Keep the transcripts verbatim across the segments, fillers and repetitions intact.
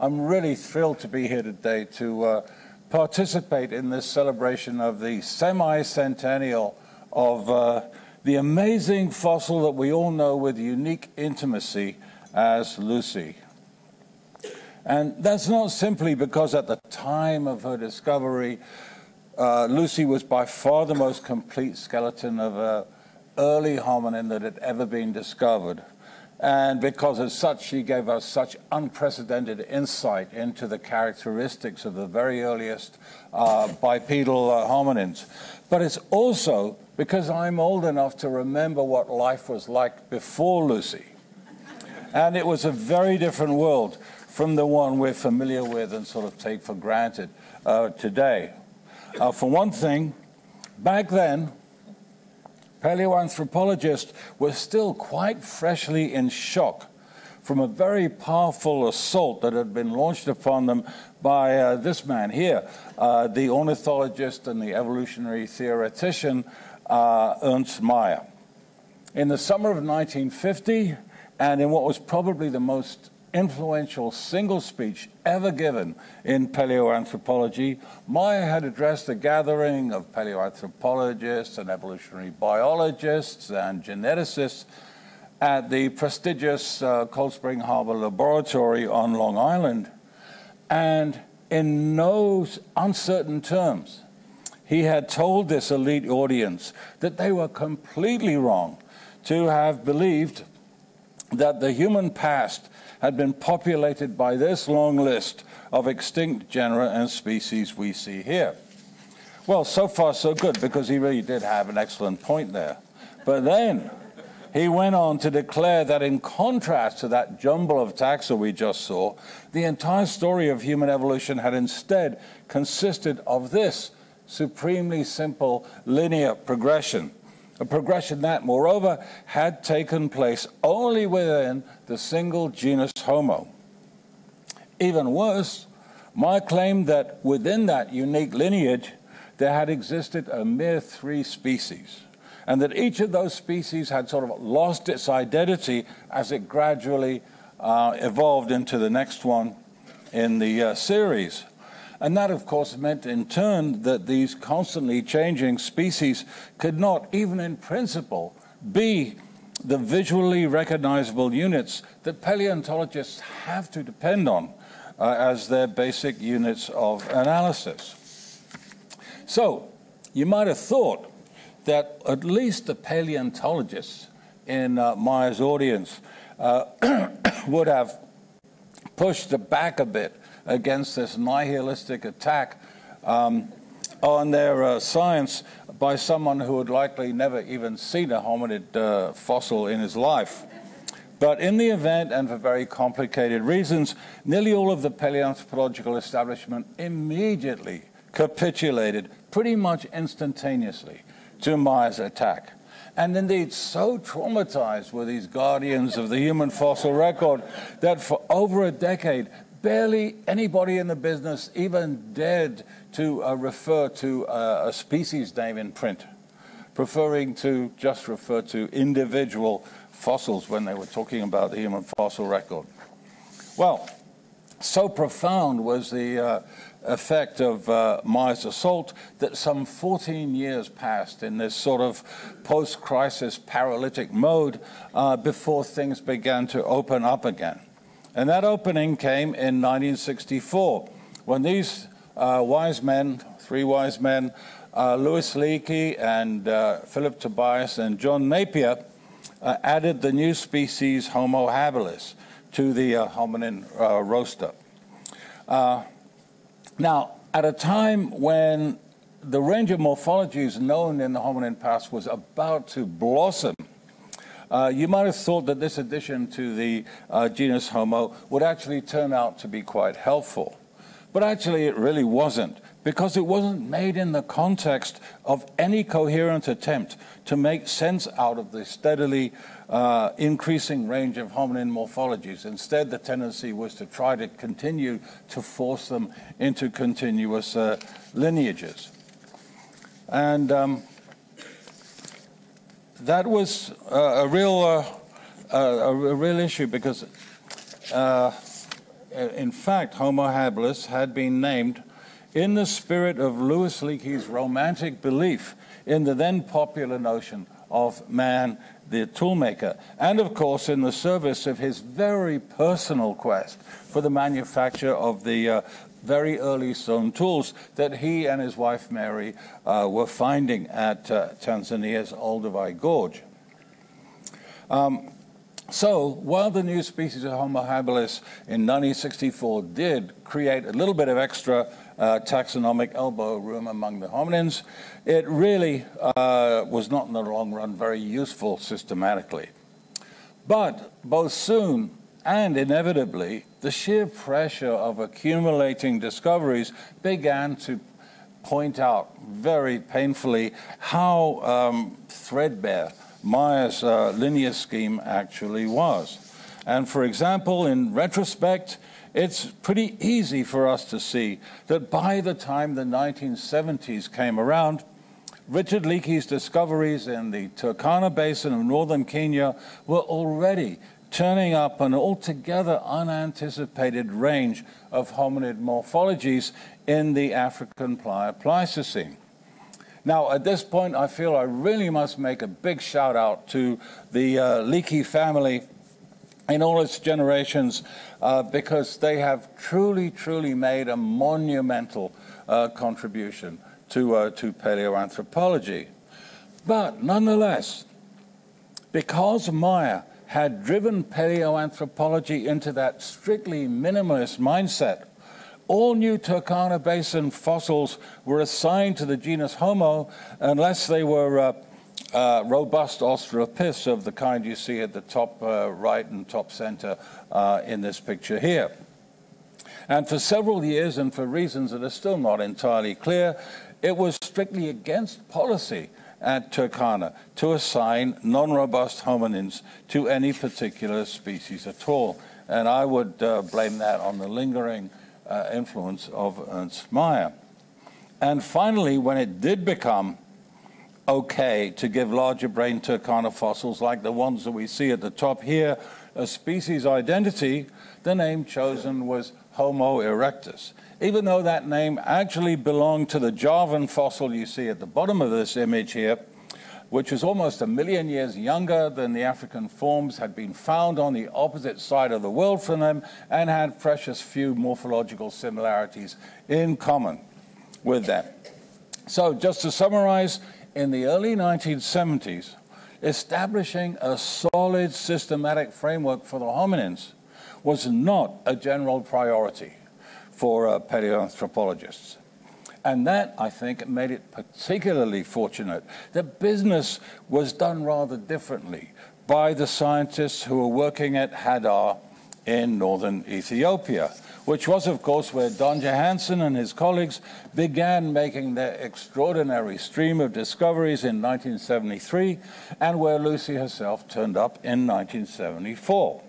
I'm really thrilled to be here today to uh, participate in this celebration of the semi-centennial of uh, the amazing fossil that we all know with unique intimacy as Lucy. And that's not simply because at the time of her discovery, uh, Lucy was by far the most complete skeleton of an early hominin that had ever been discovered. And because as such, she gave us such unprecedented insight into the characteristics of the very earliest uh, bipedal uh, hominins. But it's also because I'm old enough to remember what life was like before Lucy. And it was a very different world from the one we're familiar with and sort of take for granted uh, today. Uh, for one thing, back then, paleoanthropologists were still quite freshly in shock from a very powerful assault that had been launched upon them by uh, this man here, uh, the ornithologist and the evolutionary theoretician, uh, Ern Meyer. In the summer of nineteen fifty, and in what was probably the most influential single speech ever given in paleoanthropology, Meyer had addressed a gathering of paleoanthropologists and evolutionary biologists and geneticists at the prestigious uh, Cold Spring Harbor Laboratory on Long Island. And in no uncertain terms, he had told this elite audience that they were completely wrong to have believed that the human past had been populated by this long list of extinct genera and species we see here. Well, so far so good, because he really did have an excellent point there. But then he went on to declare that in contrast to that jumble of taxa we just saw, the entire story of human evolution had instead consisted of this supremely simple linear progression. A progression that, moreover, had taken place only within the single genus Homo. Even worse, Meyer claimed that within that unique lineage, there had existed a mere three species, and that each of those species had sort of lost its identity as it gradually uh, evolved into the next one in the uh, series. And that, of course, meant in turn that these constantly changing species could not, even in principle, be the visually recognizable units that paleontologists have to depend on uh, as their basic units of analysis. So, you might have thought that at least the paleontologists in uh, Meyer's audience uh, would have pushed back a bit against this nihilistic attack um, on their uh, science by someone who had likely never even seen a hominid uh, fossil in his life. But in the event, and for very complicated reasons, nearly all of the paleoanthropological establishment immediately capitulated pretty much instantaneously to Meyer's attack. And indeed, so traumatized were these guardians of the human fossil record that for over a decade, barely anybody in the business even dared to uh, refer to uh, a species name in print, preferring to just refer to individual fossils when they were talking about the human fossil record. Well, so profound was the uh, effect of uh, Meyer's assault that some fourteen years passed in this sort of post-crisis paralytic mode uh, before things began to open up again. And that opening came in nineteen sixty-four, when these uh, wise men, three wise men, uh, Louis Leakey and uh, Philip Tobias and John Napier, uh, added the new species Homohabilis to the uh, hominin uh, roster. Uh, now, at a time when the range of morphologies known in the hominin past was about to blossom, Uh, you might have thought that this addition to the uh, genus Homo would actually turn out to be quite helpful. But actually it really wasn't, because it wasn't made in the context of any coherent attempt to make sense out of the steadily uh, increasing range of hominin morphologies. Instead, the tendency was to try to continue to force them into continuous uh, lineages. And um, that was uh, a real uh, uh, a real issue, because uh, in fact, Homohabilis had been named in the spirit of Louis Leakey's romantic belief in the then popular notion of man, the toolmaker, and of course in the service of his very personal quest for the manufacture of the uh, very early stone tools that he and his wife Mary uh, were finding at uh, Tanzania's Olduvai Gorge. Um, So, while the new species of Homo habilis in nineteen sixty-four did create a little bit of extra uh, taxonomic elbow room among the hominins, it really uh, was not in the long run very useful systematically. But both soon and inevitably, the sheer pressure of accumulating discoveries began to point out very painfully how um, threadbare Meyer's uh, linear scheme actually was. And for example, in retrospect, it's pretty easy for us to see that by the time the nineteen seventies came around, Richard Leakey's discoveries in the Turkana Basin of northern Kenya were already turning up an altogether unanticipated range of hominid morphologies in the African Pleistocene. Now, at this point, I feel I really must make a big shout out to the uh, Leakey family in all its generations uh, because they have truly, truly made a monumental uh, contribution to, uh, to paleoanthropology. But nonetheless, because Meyer had driven paleoanthropology into that strictly minimalist mindset, all new Turkana Basin fossils were assigned to the genus Homo unless they were uh, uh, robust Australopiths of the kind you see at the top uh, right and top center uh, in this picture here. And for several years, and for reasons that are still not entirely clear, it was strictly against policy at Turkana to assign non-robust hominins to any particular species at all. And I would uh, blame that on the lingering Uh, influence of Ernst Meyer. And finally, when it did become okay to give larger brain Turkana fossils like the ones that we see at the top here a species identity, the name chosen was Homo erectus, even though that name actually belonged to the Javan fossil you see at the bottom of this image here, which was almost a million years younger than the African forms, had been found on the opposite side of the world from them, and had precious few morphological similarities in common with them. So just to summarize, in the early nineteen seventies, establishing a solid systematic framework for the hominins was not a general priority for uh, paleoanthropologists. And that, I think, made it particularly fortunate that business was done rather differently by the scientists who were working at Hadar in northern Ethiopia, which was, of course, where Don Johanson and his colleagues began making their extraordinary stream of discoveries in nineteen seventy-three, and where Lucy herself turned up in nineteen seventy-four.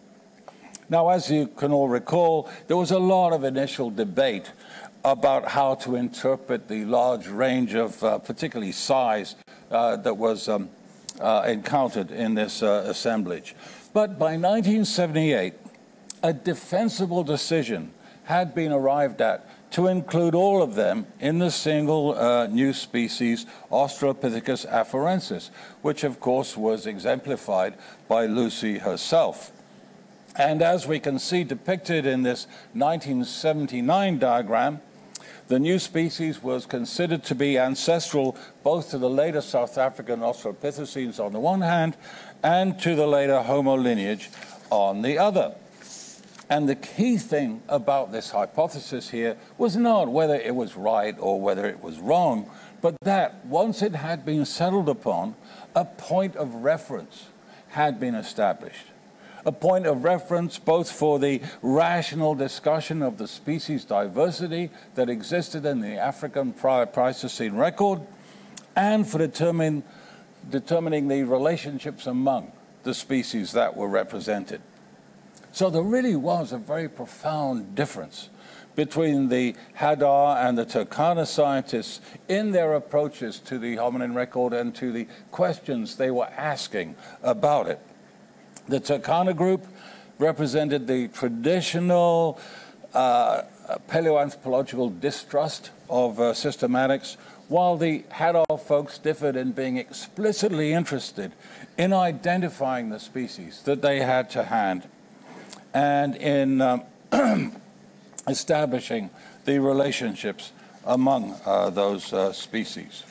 Now, as you can all recall, there was a lot of initial debate about how to interpret the large range of uh, particularly size uh, that was um, uh, encountered in this uh, assemblage. But by nineteen seventy-eight, a defensible decision had been arrived at to include all of them in the single uh, new species, Australopithecus afarensis, which of course was exemplified by Lucy herself. And as we can see depicted in this nineteen seventy-nine diagram, the new species was considered to be ancestral both to the later South African Australopithecines on the one hand and to the later Homo lineage on the other. And the key thing about this hypothesis here was not whether it was right or whether it was wrong, but that once it had been settled upon, a point of reference had been established. A point of reference both for the rational discussion of the species diversity that existed in the African prior Pleistocene record, and for determine, determining the relationships among the species that were represented. So there really was a very profound difference between the Hadar and the Turkana scientists in their approaches to the hominin record and to the questions they were asking about it. The Turkana group represented the traditional uh, paleoanthropological distrust of uh, systematics, while the Hadar folks differed in being explicitly interested in identifying the species that they had to hand and in um, establishing the relationships among uh, those uh, species.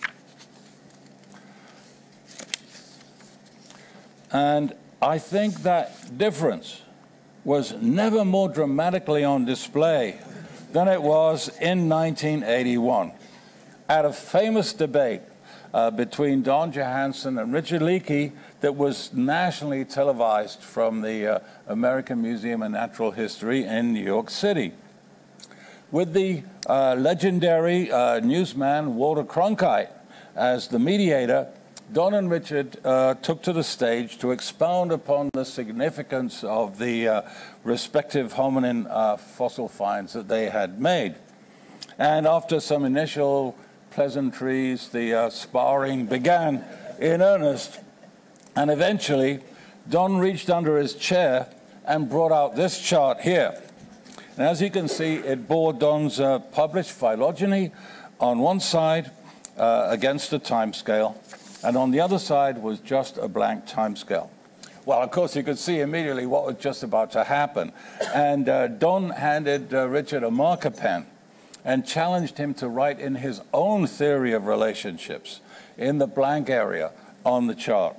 And I think that difference was never more dramatically on display than it was in nineteen eighty-one at a famous debate uh, between Don Johanson and Richard Leakey that was nationally televised from the uh, American Museum of Natural History in New York City, with the uh, legendary uh, newsman Walter Cronkite as the mediator. Don and Richard uh, took to the stage to expound upon the significance of the uh, respective hominin uh, fossil finds that they had made. And after some initial pleasantries, the uh, sparring began in earnest. And eventually, Don reached under his chair and brought out this chart here. And as you can see, it bore Don's uh, published phylogeny on one side uh, against a timescale, and on the other side was just a blank timescale. Well, of course, you could see immediately what was just about to happen. And uh, Don handed uh, Richard a marker pen and challenged him to write in his own theory of relationships in the blank area on the chart.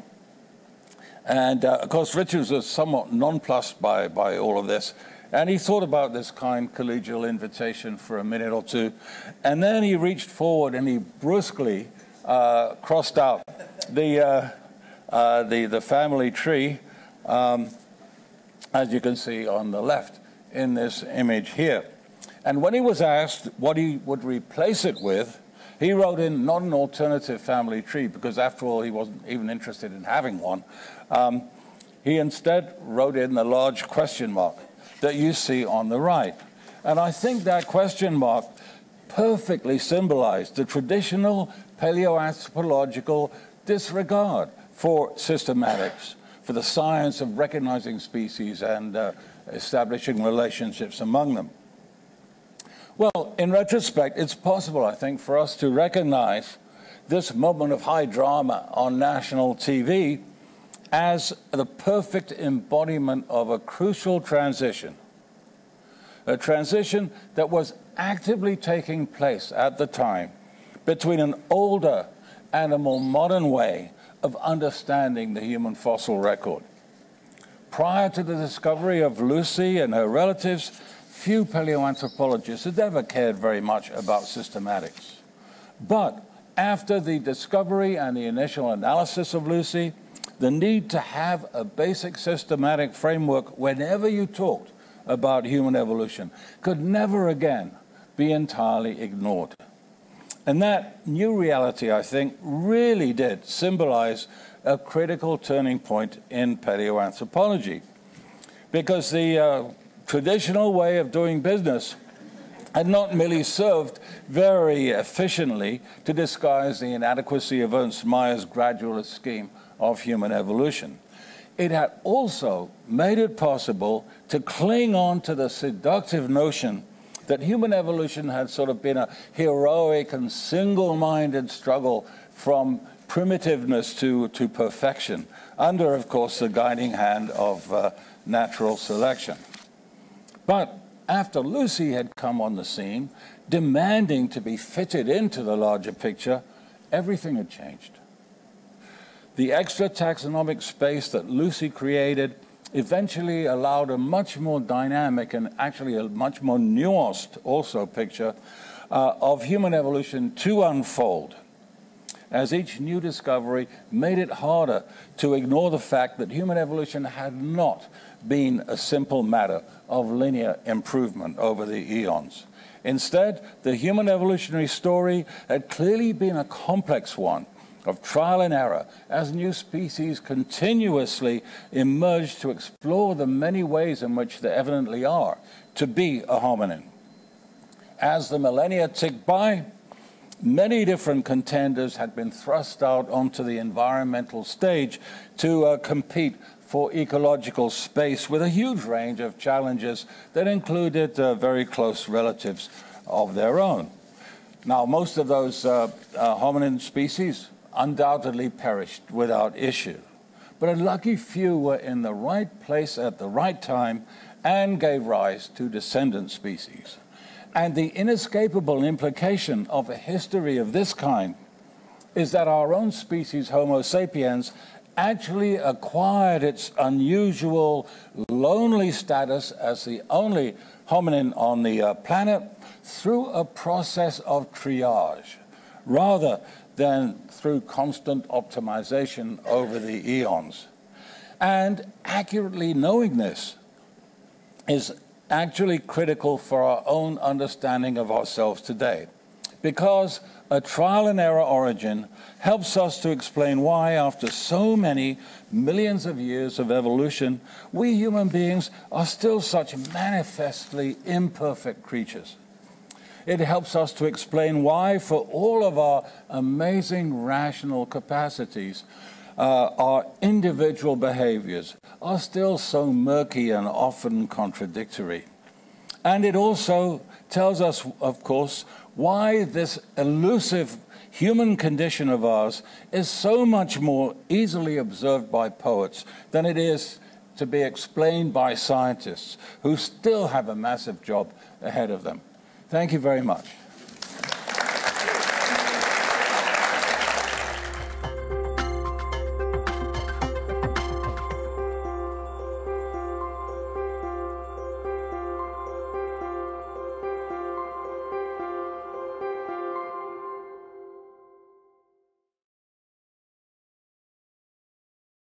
And, uh, of course, Richard was somewhat nonplussed by, by all of this. And he thought about this kind collegial invitation for a minute or two. And then he reached forward and he brusquely uh, crossed out the, uh, uh, the, the family tree, um, as you can see on the left in this image here. And when he was asked what he would replace it with, he wrote in not an alternative family tree, because after all, he wasn't even interested in having one. Um, he instead wrote in the large question mark that you see on the right. And I think that question mark perfectly symbolized the traditional paleoanthropological disregard for systematics, for the science of recognizing species and uh, establishing relationships among them. Well, in retrospect, it's possible, I think, for us to recognize this moment of high drama on national T V as the perfect embodiment of a crucial transition, a transition that was actively taking place at the time between an older and a more modern way of understanding the human fossil record. Prior to the discovery of Lucy and her relatives, few paleoanthropologists had ever cared very much about systematics. But after the discovery and the initial analysis of Lucy, the need to have a basic systematic framework whenever you talked about human evolution could never again be entirely ignored. And that new reality, I think, really did symbolize a critical turning point in paleoanthropology, because the uh, traditional way of doing business had not merely served very efficiently to disguise the inadequacy of Ern Meyer's gradualist scheme of human evolution. It had also made it possible to cling on to the seductive notion that human evolution had sort of been a heroic and single-minded struggle from primitiveness to, to perfection, under, of course, the guiding hand of uh, natural selection. But after Lucy had come on the scene, demanding to be fitted into the larger picture, everything had changed. The extra taxonomic space that Lucy created eventually allowed a much more dynamic and actually a much more nuanced also picture uh, of human evolution to unfold, as each new discovery made it harder to ignore the fact that human evolution had not been a simple matter of linear improvement over the eons. Instead, the human evolutionary story had clearly been a complex one of trial and error, as new species continuously emerged to explore the many ways in which they evidently are to be a hominin. As the millennia ticked by, many different contenders had been thrust out onto the environmental stage to uh, compete for ecological space with a huge range of challenges that included uh, very close relatives of their own. Now, most of those uh, uh, hominin species undoubtedly perished without issue, but a lucky few were in the right place at the right time and gave rise to descendant species. And the inescapable implication of a history of this kind is that our own species, Homo sapiens, actually acquired its unusual, lonely status as the only hominin on the uh, planet through a process of triage, rather than through constant optimization over the eons. And accurately knowing this is actually critical for our own understanding of ourselves today, because a trial and error origin helps us to explain why, after so many millions of years of evolution, we human beings are still such manifestly imperfect creatures. It helps us to explain why, for all of our amazing rational capacities, uh, our individual behaviors are still so murky and often contradictory. And it also tells us, of course, why this elusive human condition of ours is so much more easily observed by poets than it is to be explained by scientists who still have a massive job ahead of them. Thank you very much.